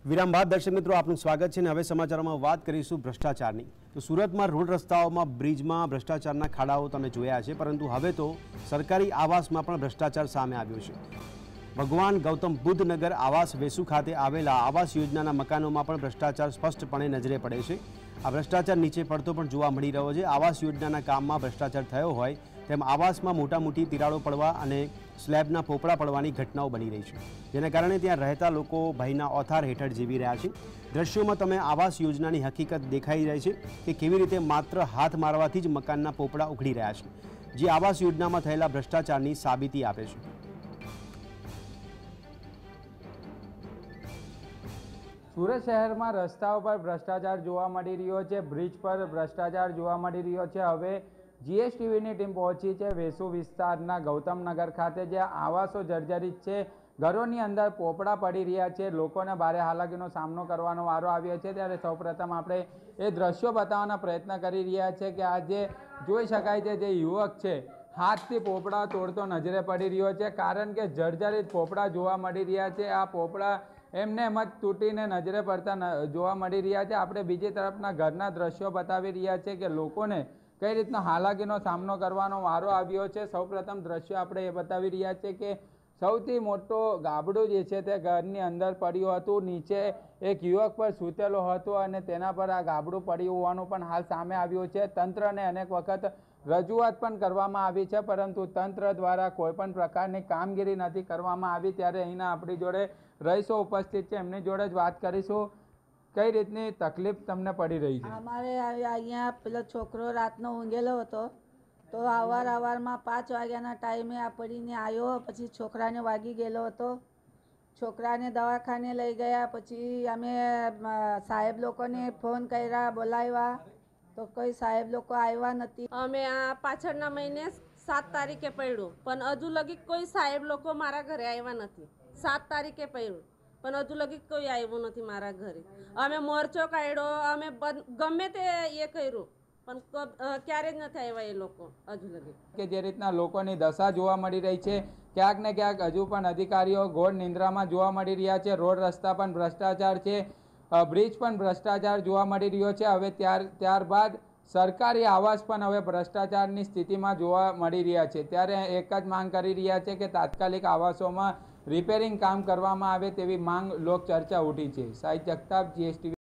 વિરામ બાદ દર્શક મિત્રો આપનું સ્વાગત છે અને હવે સમાચારોમાં વાત કરીશું ભ્રષ્ટાચારની। તો સુરતમાં રોડ રસ્તાઓમાં બ્રિજમાં ભ્રષ્ટાચારના ખાડાઓ તમે જોયા છે, પરંતુ હવે તો સરકારી આવાસમાં પણ ભ્રષ્ટાચાર સામે આવ્યો છે। ભગવાન ગૌતમ બુદ્ધ નગર આવાસ વેસુ ખાતે આવેલા આવાસ યોજનાના મકાનોમાં પણ ભ્રષ્ટાચાર સ્પષ્ટપણે નજરે પડે છે। આ ભ્રષ્ટાચાર નીચે પડતો પણ જોવા મળી રહ્યો છે। આવાસ યોજનાના કામમાં ભ્રષ્ટાચાર થયો હોય તેમ આવાસમાં મોટી તિરાડો પડવા અને સ્લેબના પોપડા પડવાની ઘટનાઓ બની રહી છે, જેના કારણે ત્યાં રહેતા લોકો ભયના ઓથાર હેઠળ જીવી રહ્યા છે। દ્રશ્યોમાં તમે આવાસ યોજનાની હકીકત દેખાઈ રહી છે કે કેવી રીતે માત્ર હાથ મારવાથી જ મકાનના પોપડા ઉખડી રહ્યા છે, જે આવાસ યોજનામાં થયેલા ભ્રષ્ટાચારની સાબિતી આપે છે। સુરત શહેરમાં રસ્તાઓ પર ભ્રષ્ટાચાર જોવા મળી રહ્યો છે। બ્રિજ પર ભ્રષ્ટાચાર જોવા મળી રહ્યો છે। હવે જીએસટીવીની ટીમ પહોંચી છે વેસુ વિસ્તારના ગૌતમનગર ખાતે, જ્યાં આવાસો જર્જરિત છે, ઘરોની અંદર પોપડા પડી રહ્યા છે, લોકોને ભારે હાલાકીનો સામનો કરવાનો વારો આવ્યો છે। ત્યારે સૌપ્રથમ આપણે એ દ્રશ્યો બતાવવાના પ્રયત્ન કરી રહ્યા છે કે આ જે જોઈ શકાય છે, જે યુવક છે હાથથી પોપડા તોડતો નજરે પડી રહ્યો છે, કારણ કે જર્જરિત પોપડા જોવા મળી રહ્યા છે। આ પોપડા એમને એમ જ તૂટીને નજરે પડતા જોવા મળી રહ્યા છે। આપણે બીજી તરફના ઘરના દ્રશ્યો બતાવી રહ્યા છે કે લોકોને કઈ રીતનો હાલાકીનો સામનો કરવાનો વારો આવ્યો છે। સૌપ્રથમ દ્રશ્યો આપણે એ બતાવી રહ્યા છે કે સૌથી મોટો ગાબડું જે છે તે ઘરની અંદર પડ્યું હતું, નીચે એક યુવક પર સૂતેલો હતો અને તેના પર આ ગાબડું પડ્યું હોવાનું પણ હાલ સામે આવ્યું છે। તંત્રને અનેક વખત રજૂઆત પણ કરવામાં આવી છે, પરંતુ તંત્ર દ્વારા કોઈ પણ પ્રકારની કામગીરી નથી કરવામાં આવી। ત્યારે અહીંના આપણી જોડે રહીશો ઉપસ્થિત છે, એમની જોડે જ વાત કરીશું। કઈ રીતની તકલીફ તમને પડી રહી છે? અમારે અહીંયા પેલો છોકરો રાતનો ઊંઘેલો હતો, તો અવારમાં 5 વાગ્યાના ટાઈમે આ પડીને આવ્યો, પછી છોકરાને વાગી ગયેલો હતો, છોકરાને દવાખાને લઈ ગયા। પછી અમે સાહેબ લોકોને ફોન કર્યા, બોલાવ્યા, તો કોઈ સાહેબ લોકો આવ્યા નથી। અમે આ પાછળના મહિને 7 તારીખે પડ્યું, પણ હજુ લગી કોઈ સાહેબ લોકો મારા ઘરે આવ્યા નથી। 7 તારીખે પડ્યું પણ હજુ લગી કોઈ આવ્યું નથી મારા ઘરે। અમે મોરચો કાઢ્યો, અમે ગમે તે એ કર્યું, પણ ક્યારે જ નથી આવ્યા એ લોકો હજુ લગી। કે જે રીતના લોકોની દશા જોવા મળી રહી છે, ક્યાંક ને ક્યાંક હજુ પણ અધિકારીઓ ઘોર નિંદ્રામાં જોવા મળી રહ્યા છે। રોડ રસ્તા પણ ભ્રષ્ટાચાર છે, બ્રિજ પણ ભ્રષ્ટાચાર જોવા મળી રહ્યો છે। હવે ત્યારબાદ સરકારી આવાસ પણ હવે ભ્રષ્ટાચારની સ્થિતિમાં જોવા મળી રહ્યા છે। ત્યારે એક જ માંગ કરી રહ્યા છે કે તાત્કાલિક આવાસોમાં રિપેરિંગ કામ કરવામાં આવે તેવી માંગ લોક ચર્ચા ઉઠી છે। સાહિત્ય જગતાપ, જીએસટીવી।